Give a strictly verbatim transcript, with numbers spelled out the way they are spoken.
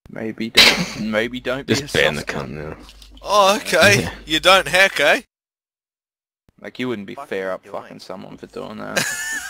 Maybe don't. Maybe don't be a Just ban the soft cunt one. now. Oh, okay. Yeah. You don't hack, eh? Like, you wouldn't be Fucking fair up doing. fucking someone for doing that.